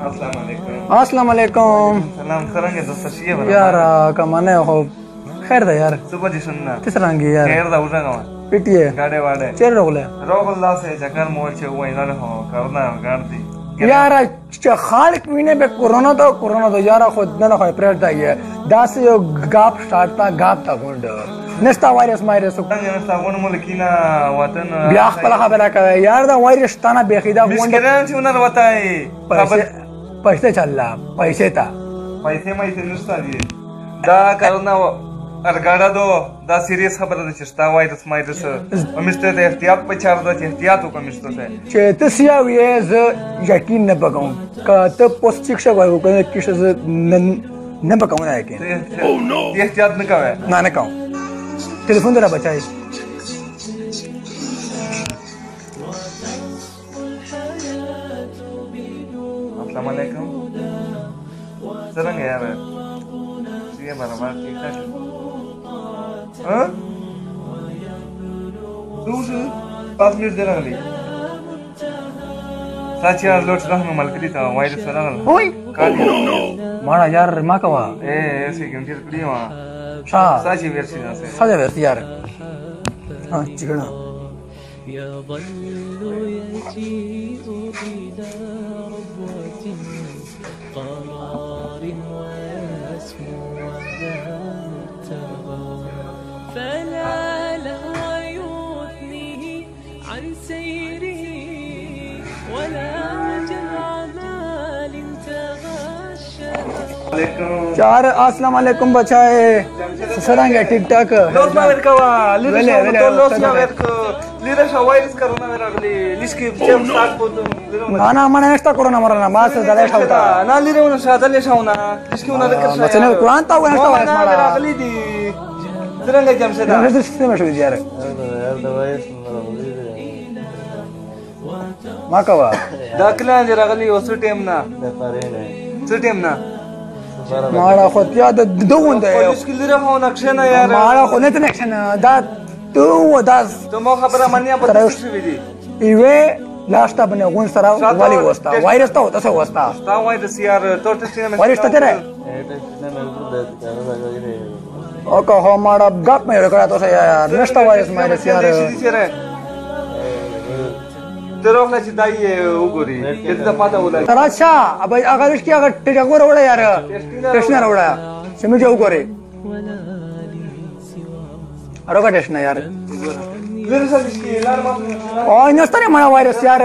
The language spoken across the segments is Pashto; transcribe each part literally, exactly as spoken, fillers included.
अस्सलाम वालेकुम सलाम څنګه د سشي بر यार कमाने हो खैर दा यार सुबह जी सुनना किस रंग यार खैर दा उठागा पिटिए गाड़े वाड़े चेर रोगले रोगला से चक्कर मोड़ छे वो इधर हो करना गाड़ी यार खालिक वीने पे कोरोना तो कोरोना तो यार खुद न हो प्रेड दा ये दास यो गाप स्टार्ट ता गाप ता गुंड नेस्ता वायरस मायरस څنګه نستا ونه ملکینا وطن بیا خپل خبره کوي یار دا وایرس تانه بخیدا غونډه مشکلان چې ونر وتاي पैसे चलला पैसे ता पैसे مې نستا دي دا کرونا ارګاډا دو دا سیریس خبره ده چې ستا وایرس مایرس ومسته ته احتیاط په چار ده احتیاط وکمسته ته چې تاسو یې ز یقین نه بګم که ته پوسټیک شو وایو کنه کیسه نه بګم نه کې او نو احتیاط نه کوي نه نه کوم टेलीफोन जरा बचाए अस्सलाम वालेकुम सलाम यार ये बराबर ठीक ठाक हां दूसरे पाँच मिनट देना गली साची यार लोट रहनु मलकरी था वायरस वाला ओए मारा यार मा कवा ए ऐसे घंटे कड़ी वहां शा साची वर्षी ना से साजा वर्षी यार हां चिकना يظل يجيء بلا ربوة قرار ويسمو ولا مبتغى فلا لهو يثنيه عن سيره ولا جمال تغشى चार अस्सलाम वालेकुम बचाए ससरांगे ठीक ठाक लोस ना वेर कवा लिरे तो लोस ना वेर को लिरे वायरस कोरोना वेर अगली लिस्की चेम स्टार्ट को ना ना मने नेस्ता कोरोना मरना मास दले ठावता ना लिरे उन सादले शावना लिस्की उन लक बचने कुरान ता नेस्ता वायरस मारा अगली दी तिरंगे जमशेदा नेस्ता सिस्टम में शुरू यार मा कवा दाखला जरा अगली ओसु टेम ना सु टेम ना मारा खोतिया द दोंद लिस्की लिरे हो नक्शना यार मारा खोने त नक्शन दा تو وداس تو مو خبره منیا په څه شوې دي ایوه لاستا باندې غون سره والی وستا وایرس ته وتا څه وستا تا وایرس یار تو ټیسټ نه وایرس ته تیرې او که هما غاپ مې ورکړه تاسو یار نشتا وایرس مې یار تروخ نه چې دای وګوري چې دا پاته ولای راځه ابا هغه وښ کې هغه ټیټه ګور وړه یار ټیسټ نه وړه چې مې جو وګوري अरोगा टेस्ट ना यार ओ नस्तरे मना वायरस यार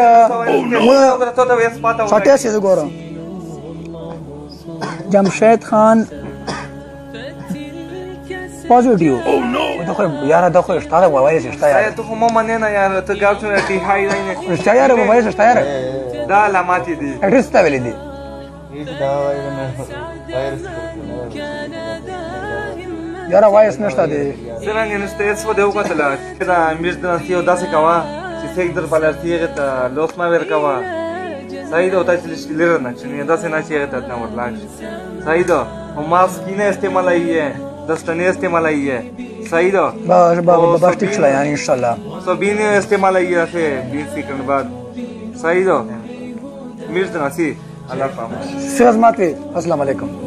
सटे से गोरो Jamshed Khan positive oh no देखो यार देखो स्टार वायरस स्टार यार तो हम माने ना यार तो गाव से टी हाई लाइन स्टार यार वायरस स्टार यार दा लामाती दी एड्रेस ता वेली दी ये दा वायरस यार वायरस नष्टा दे څنګه نشته څه دیو کتل چې دا میز د سیو داسې کوا چې څنګه در پلارتیغه ته لوس ما ور کوا صحیح ده او تاسو لري نه چې نه داسې نه چې ته نه ورلاګ صحیح ده او ماسک نه استعمال ایه دستنه استعمال ایه صحیح ده بس بس بس ٹھیک چلا یعنی ان شاء الله سو بین استعمال ایه سے بیس سیکنड بعد صحیح ده میز د نسی الله پامه سلام علیکم السلام علیکم